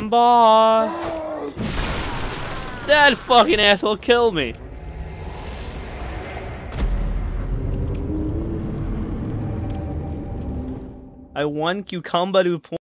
Bye. That fucking asshole killed me. I won Cucumber to